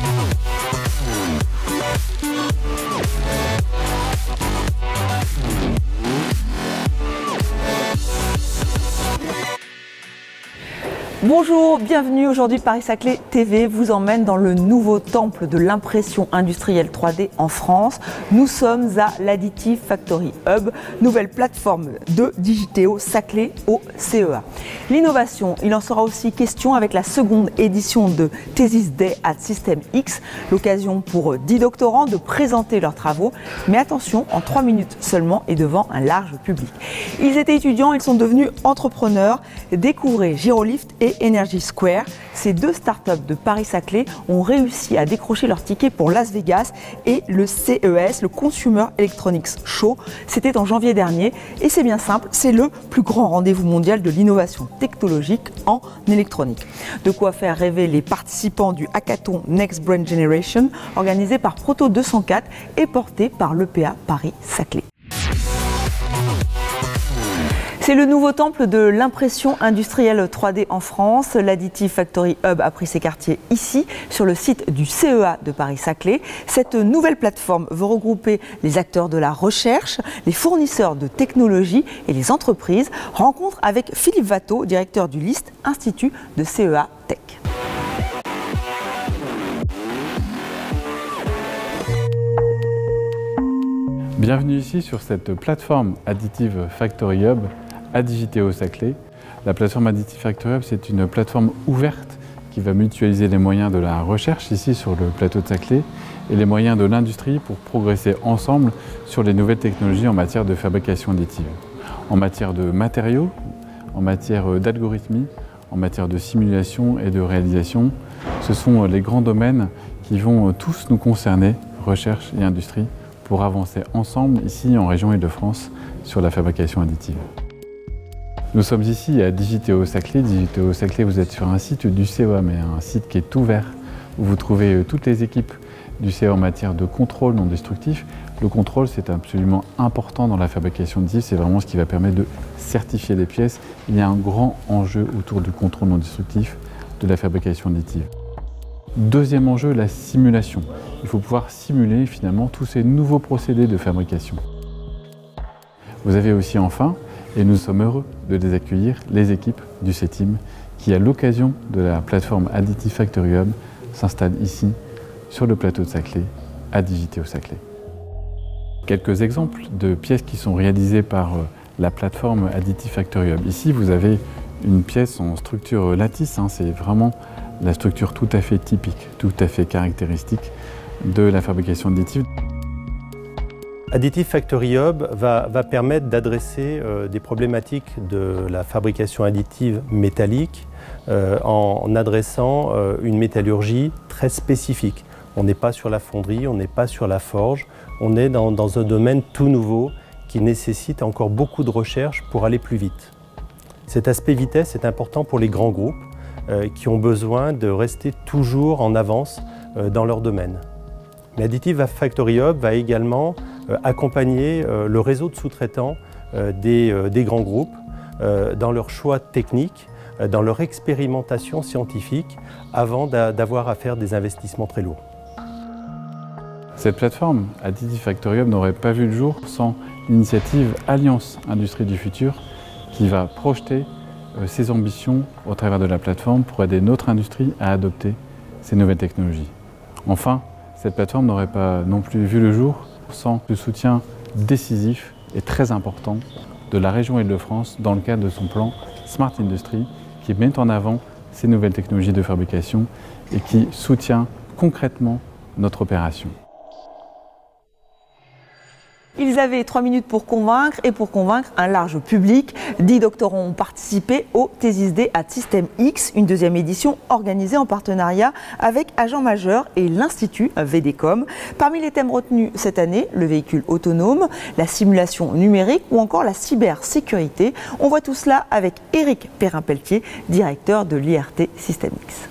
Bonjour, bienvenue. Aujourd'hui, Paris-Saclay TV vous emmène dans le nouveau temple de l'impression industrielle 3D en France. Nous sommes à l'Additive Factory Hub, nouvelle plateforme de Digiteo Saclay au CEA. L'innovation, il en sera aussi question avec la seconde édition de Thesis Day at System X, l'occasion pour 10 doctorants de présenter leurs travaux. Mais attention, en 3 minutes seulement et devant un large public. Ils étaient étudiants, ils sont devenus entrepreneurs. Découvrez Girolift et Energy Square. Ces deux startups de Paris-Saclay ont réussi à décrocher leur ticket pour Las Vegas et le CES, le Consumer Electronics Show. C'était en janvier dernier et c'est bien simple, c'est le plus grand rendez-vous mondial de l'innovation technologique en électronique. De quoi faire rêver les participants du hackathon Next Brain Generation organisé par Proto 204 et porté par l'EPA Paris-Saclay. C'est le nouveau temple de l'impression industrielle 3D en France. L'Additive Factory Hub a pris ses quartiers ici, sur le site du CEA de Paris-Saclay. Cette nouvelle plateforme veut regrouper les acteurs de la recherche, les fournisseurs de technologies et les entreprises. Rencontre avec Philippe Watteau, directeur du LIST, Institut de CEA Tech. Bienvenue ici sur cette plateforme Additive Factory Hub à Digiteo Saclay. La plateforme Additive Factory Hub, c'est une plateforme ouverte qui va mutualiser les moyens de la recherche ici sur le plateau de Saclay et les moyens de l'industrie pour progresser ensemble sur les nouvelles technologies en matière de fabrication additive, en matière de matériaux, en matière d'algorithmie, en matière de simulation et de réalisation. Ce sont les grands domaines qui vont tous nous concerner, recherche et industrie, pour avancer ensemble ici en région Île-de-France sur la fabrication additive. Nous sommes ici à Digiteo Saclay. Digiteo Saclay, vous êtes sur un site du CEA, mais un site qui est ouvert, où vous trouvez toutes les équipes du CEA en matière de contrôle non destructif. Le contrôle, c'est absolument important dans la fabrication additive, c'est vraiment ce qui va permettre de certifier les pièces. Il y a un grand enjeu autour du contrôle non destructif de la fabrication additive. Deuxième enjeu, la simulation. Il faut pouvoir simuler finalement tous ces nouveaux procédés de fabrication. Vous avez aussi enfin, et nous sommes heureux de les accueillir, les équipes du CETIM qui, à l'occasion de la plateforme Additive Factory Hub, s'installent ici sur le plateau de Saclay, à Digiteo Saclay. Quelques exemples de pièces qui sont réalisées par la plateforme Additive Factory Hub. Ici, vous avez une pièce en structure lattice, c'est vraiment la structure tout à fait typique, tout à fait caractéristique de la fabrication additive. Additive Factory Hub va permettre d'adresser des problématiques de la fabrication additive métallique en adressant une métallurgie très spécifique. On n'est pas sur la fonderie, on n'est pas sur la forge, on est dans un domaine tout nouveau qui nécessite encore beaucoup de recherche pour aller plus vite. Cet aspect vitesse est important pour les grands groupes qui ont besoin de rester toujours en avance dans leur domaine. Mais Additive Factory Hub va également accompagner le réseau de sous-traitants des grands groupes dans leur choix technique, dans leur expérimentation scientifique avant d'avoir à faire des investissements très lourds. Cette plateforme Additive Factory Hub n'aurait pas vu le jour sans l'initiative Alliance Industrie du Futur qui va projeter ses ambitions au travers de la plateforme pour aider notre industrie à adopter ces nouvelles technologies. Enfin, cette plateforme n'aurait pas non plus vu le jour sans le soutien décisif et très important de la région Île-de-France dans le cadre de son plan Smart Industry qui met en avant ces nouvelles technologies de fabrication et qui soutient concrètement notre opération. Ils avaient 3 minutes pour convaincre et pour convaincre un large public. 10 doctorants ont participé au Thesis Day at System X, une deuxième édition organisée en partenariat avec Agent Majeur et l'Institut VDCOM. Parmi les thèmes retenus cette année, le véhicule autonome, la simulation numérique ou encore la cybersécurité. On voit tout cela avec Éric Perrin-Pelletier, directeur de l'IRT System X.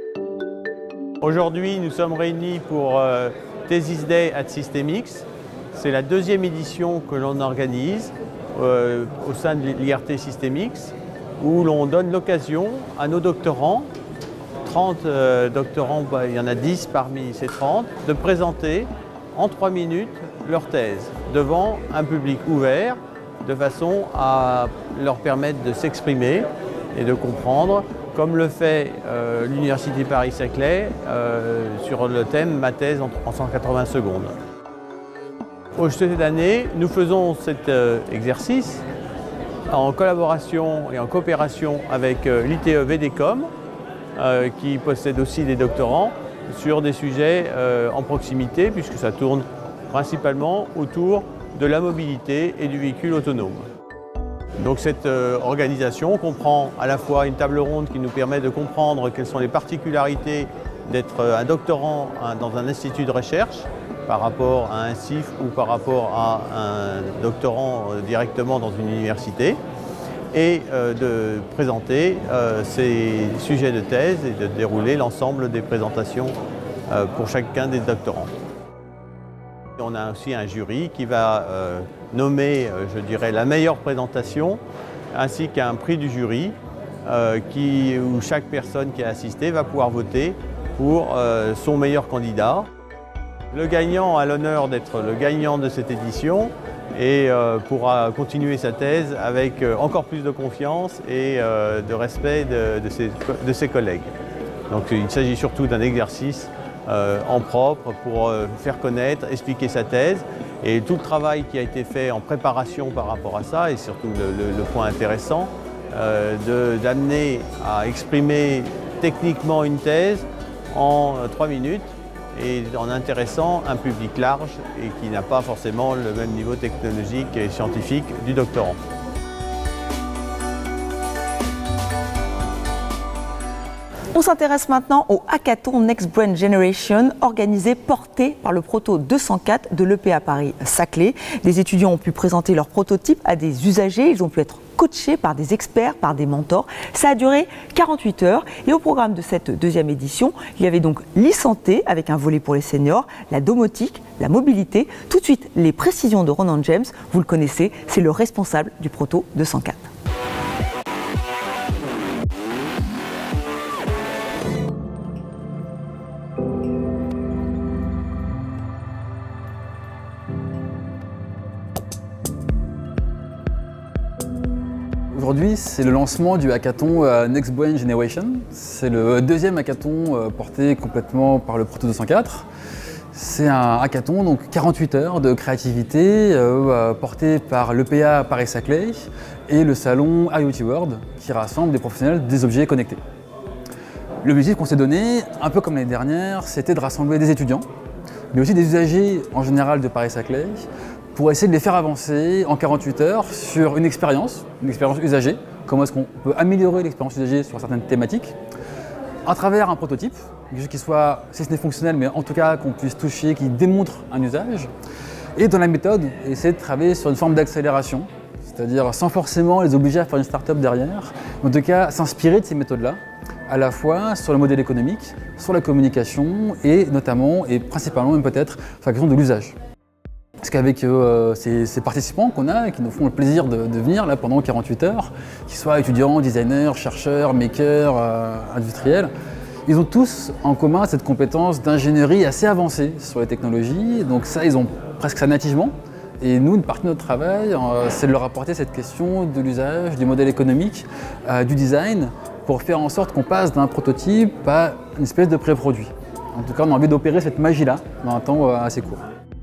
Aujourd'hui, nous sommes réunis pour Thesis Day at System X. C'est la deuxième édition que l'on organise au sein de l'IRT Systemix, où l'on donne l'occasion à nos doctorants, 30 doctorants, il y en a 10 parmi ces 30, de présenter en 3 minutes leur thèse devant un public ouvert, de façon à leur permettre de s'exprimer et de comprendre, comme le fait l'Université Paris-Saclay sur le thème « Ma thèse en 180 secondes ». Cette année, nous faisons cet exercice en collaboration et en coopération avec l'ITE VDCOM, qui possède aussi des doctorants, sur des sujets en proximité, puisque ça tourne principalement autour de la mobilité et du véhicule autonome. Donc cette organisation comprend à la fois une table ronde qui nous permet de comprendre quelles sont les particularités d'être un doctorant dans un institut de recherche par rapport à un CIF ou par rapport à un doctorant directement dans une université, et de présenter ces sujets de thèse et de dérouler l'ensemble des présentations pour chacun des doctorants. On a aussi un jury qui va nommer, je dirais, la meilleure présentation, ainsi qu'un prix du jury où chaque personne qui a assisté va pouvoir voter pour son meilleur candidat. Le gagnant a l'honneur d'être le gagnant de cette édition et pourra continuer sa thèse avec encore plus de confiance et de respect de ses collègues. Donc il s'agit surtout d'un exercice en propre pour faire connaître, expliquer sa thèse, et tout le travail qui a été fait en préparation par rapport à ça, et surtout le point intéressant, d'amener à exprimer techniquement une thèse en 3 minutes et en intéressant un public large et qui n'a pas forcément le même niveau technologique et scientifique du doctorant. On s'intéresse maintenant au hackathon Next Brain Generation, porté par le Proto 204 de l'EPA Paris-Saclay. Les étudiants ont pu présenter leurs prototypes à des usagers, ils ont pu être coachés par des experts, par des mentors. Ça a duré 48 heures et au programme de cette deuxième édition, il y avait donc l'e-santé avec un volet pour les seniors, la domotique, la mobilité. Tout de suite, les précisions de Ronan James, vous le connaissez, c'est le responsable du Proto 204. Aujourd'hui, c'est le lancement du hackathon Next Brain Generation. C'est le deuxième hackathon porté complètement par le Proto 204. C'est un hackathon, donc 48 heures de créativité, porté par l'EPA Paris-Saclay et le salon IoT World, qui rassemble des professionnels des objets connectés. L'objectif qu'on s'est donné, un peu comme l'année dernière, c'était de rassembler des étudiants, mais aussi des usagers en général de Paris-Saclay, pour essayer de les faire avancer en 48 heures sur une expérience usagée, comment est-ce qu'on peut améliorer l'expérience usagée sur certaines thématiques, à travers un prototype, quelque chose qui soit, si ce n'est fonctionnel, mais en tout cas qu'on puisse toucher, qui démontre un usage, et dans la méthode, essayer de travailler sur une forme d'accélération, c'est-à-dire sans forcément les obliger à faire une start-up derrière, mais en tout cas s'inspirer de ces méthodes-là, à la fois sur le modèle économique, sur la communication, et notamment, et principalement même peut-être, sur la question de l'usage. Parce qu'avec ces participants qu'on a et qui nous font le plaisir de venir là pendant 48 heures, qu'ils soient étudiants, designers, chercheurs, makers, industriels, ils ont tous en commun cette compétence d'ingénierie assez avancée sur les technologies. Donc ça, ils ont presque ça nativement. Et nous, une partie de notre travail, c'est de leur apporter cette question de l'usage, du modèle économique, du design, pour faire en sorte qu'on passe d'un prototype à une espèce de pré-produit. En tout cas, on a envie d'opérer cette magie-là dans un temps assez court.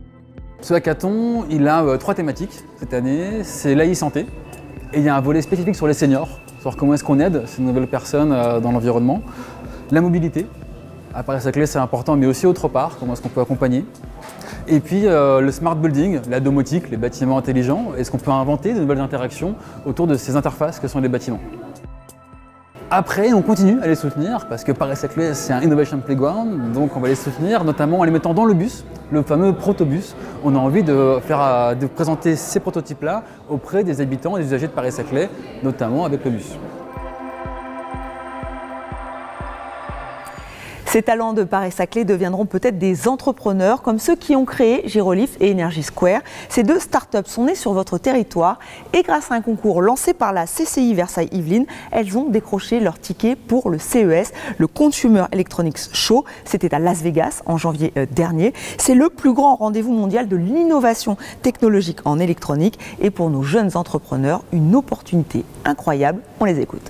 Ce hackathon, il a 3 thématiques cette année, c'est l'e-santé, et il y a un volet spécifique sur les seniors, sur comment est-ce qu'on aide ces nouvelles personnes dans l'environnement, la mobilité, à Paris-Saclay c'est important, mais aussi autre part, comment est-ce qu'on peut accompagner, et puis le smart building, la domotique, les bâtiments intelligents, est-ce qu'on peut inventer de nouvelles interactions autour de ces interfaces que sont les bâtiments. Après, on continue à les soutenir parce que Paris-Saclay, c'est un Innovation Playground, donc on va les soutenir notamment en les mettant dans le bus, le fameux protobus. On a envie de présenter ces prototypes-là auprès des habitants et des usagers de Paris-Saclay, notamment avec le bus. Ces talents de Paris-Saclay deviendront peut-être des entrepreneurs comme ceux qui ont créé Gyrolift et Energy Square. Ces deux startups sont nées sur votre territoire et grâce à un concours lancé par la CCI Versailles-Yvelines, elles ont décroché leur ticket pour le CES, le Consumer Electronics Show. C'était à Las Vegas en janvier dernier. C'est le plus grand rendez-vous mondial de l'innovation technologique en électronique et pour nos jeunes entrepreneurs, une opportunité incroyable. On les écoute.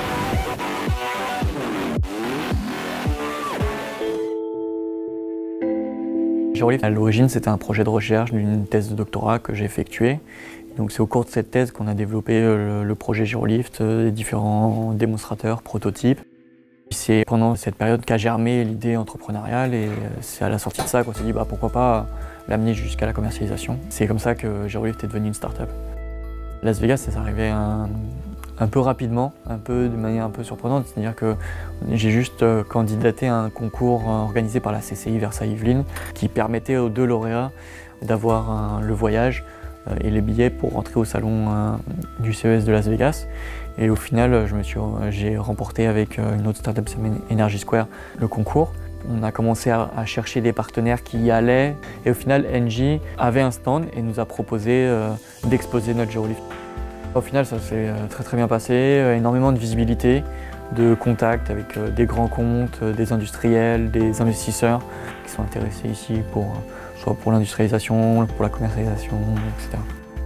Gyrolift, à l'origine, c'était un projet de recherche d'une thèse de doctorat que j'ai effectuée. Donc c'est au cours de cette thèse qu'on a développé le projet Gyrolift, les différents démonstrateurs, prototypes. C'est pendant cette période qu'a germé l'idée entrepreneuriale et c'est à la sortie de ça qu'on s'est dit pourquoi pas l'amener jusqu'à la commercialisation. C'est comme ça que Gyrolift est devenu une start-up. Las Vegas, ça s'est arrivé un peu rapidement, de manière un peu surprenante, c'est-à-dire que j'ai juste candidaté à un concours organisé par la CCI Versailles-Yvelines qui permettait aux deux lauréats d'avoir le voyage et les billets pour rentrer au salon du CES de Las Vegas. Et au final, j'ai remporté avec une autre startup, Energy Square, le concours. On a commencé à chercher des partenaires qui y allaient et au final, Engie avait un stand et nous a proposé d'exposer notre Gyrolift. Au final, ça s'est très bien passé, énormément de visibilité, de contacts avec des grands comptes, des industriels, des investisseurs qui sont intéressés ici soit pour l'industrialisation, pour la commercialisation, etc.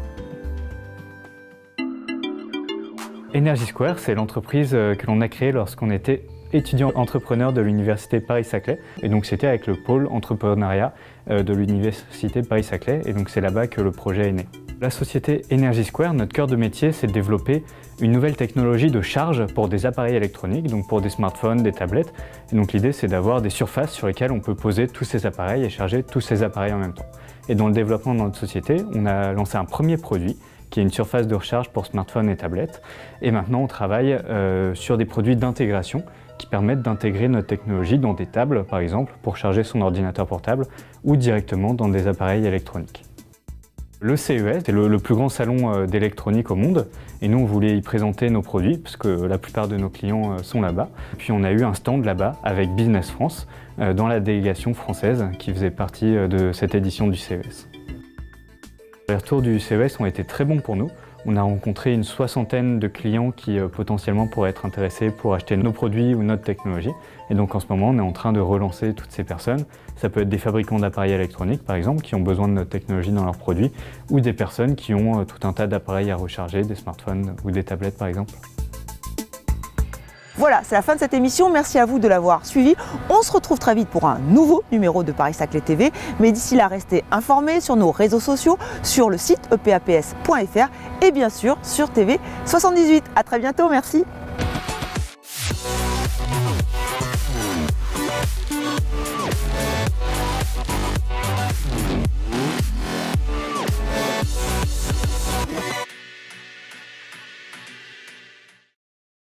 Energy Square, c'est l'entreprise que l'on a créée lorsqu'on était étudiant entrepreneur de l'université Paris-Saclay. Et donc c'était avec le pôle entrepreneuriat de l'université Paris-Saclay. Et donc c'est là-bas que le projet est né. La société Energy Square, notre cœur de métier, c'est de développer une nouvelle technologie de charge pour des appareils électroniques, donc pour des smartphones, des tablettes. Et donc l'idée, c'est d'avoir des surfaces sur lesquelles on peut poser tous ces appareils et charger tous ces appareils en même temps. Et dans le développement de notre société, on a lancé un premier produit qui est une surface de recharge pour smartphones et tablettes. Et maintenant, on travaille sur des produits d'intégration qui permettent d'intégrer notre technologie dans des tables, par exemple, pour charger son ordinateur portable ou directement dans des appareils électroniques. Le CES, c'est le plus grand salon d'électronique au monde et nous on voulait y présenter nos produits parce que la plupart de nos clients sont là-bas. Puis on a eu un stand là-bas avec Business France dans la délégation française qui faisait partie de cette édition du CES. Les retours du CES ont été très bons pour nous. On a rencontré une 60aine de clients qui potentiellement pourraient être intéressés pour acheter nos produits ou notre technologie. Et donc en ce moment, on est en train de relancer toutes ces personnes. Ça peut être des fabricants d'appareils électroniques, par exemple, qui ont besoin de notre technologie dans leurs produits, ou des personnes qui ont tout un tas d'appareils à recharger, des smartphones ou des tablettes, par exemple. Voilà, c'est la fin de cette émission. Merci à vous de l'avoir suivi. On se retrouve très vite pour un nouveau numéro de Paris-Saclay TV. Mais d'ici là, restez informés sur nos réseaux sociaux, sur le site epaps.fr et bien sûr sur TV78. À très bientôt, merci.